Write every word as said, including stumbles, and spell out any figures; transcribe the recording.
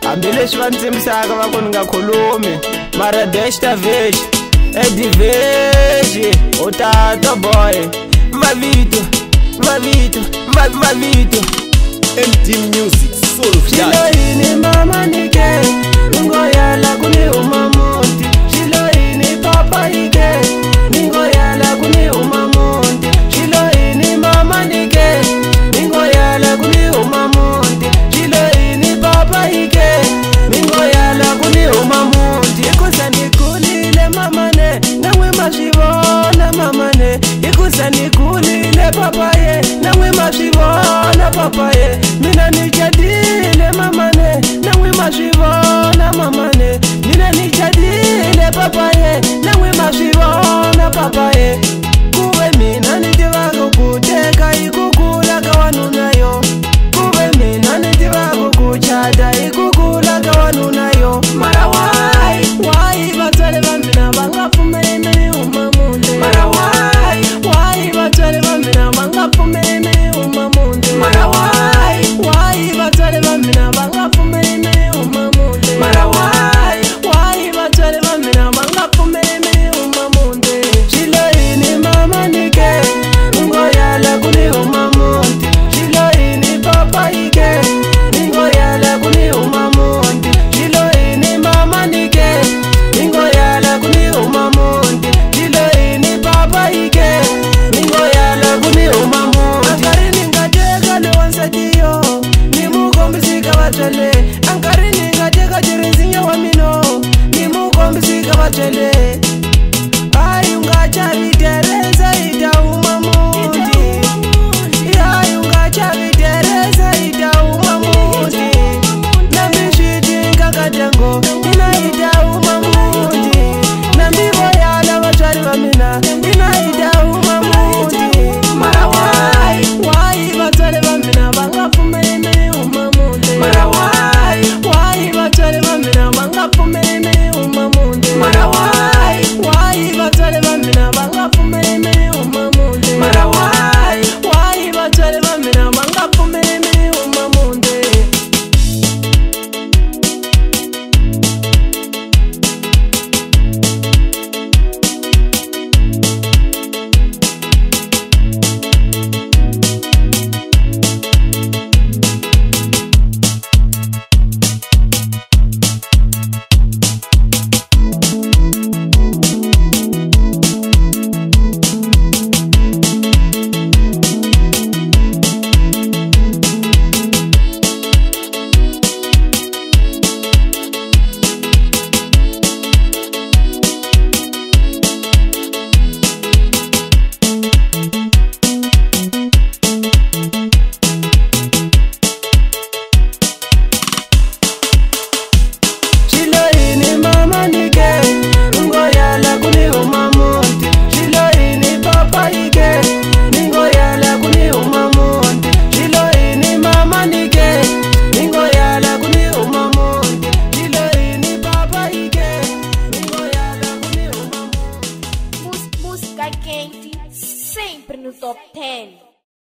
hambileswi va ntsemisaka va ku ni nga khulumi mara dash ta veji ediveji u tata boy mavito mavito mavito M D Music Soul of Shilo ini mama nike ningo yala kuni umamonti Shilo ini papa ike ningo yala kuni umamonti Shilo ini mama nike ningo yala kuni umamonti Shilo ini papa ike ningo yala kuni umamonti Ikusa nikulile mama ne nawe mashivona mama ne Ikusa nikulile papa ye nawe mashivona papa ye Mina nijadile mama ne nawe mashivona mama ne Mina nijadile papa ye nawe mashivona papa ye Kuwe mina nitiwako kuteka ikukula kawanuna yo Kuwe mina nitiwako kuchada ikukula kawanuna yo Mara wai, wai batwele bambina bangafume me umamunde Mara wai, wai batwele bambina bangafume me umamunde Mara wai, wai batwele bambina bangafume me umamunde Mara wai, wai batwele bambina bangafume me umamunde Shilo ini mama nike ningo yala kuni umamunde Shilo ini papa ike ningo yala kuni umamunde Shilo ini mama nike ningo yala kuni umamunde Shilo ini papa ike ningo yala kuni umamunde Ankari ningateka lewansa diyo nimukombisika batwele Ankari ningateka jirinzinya wa mino nimukombisika batwele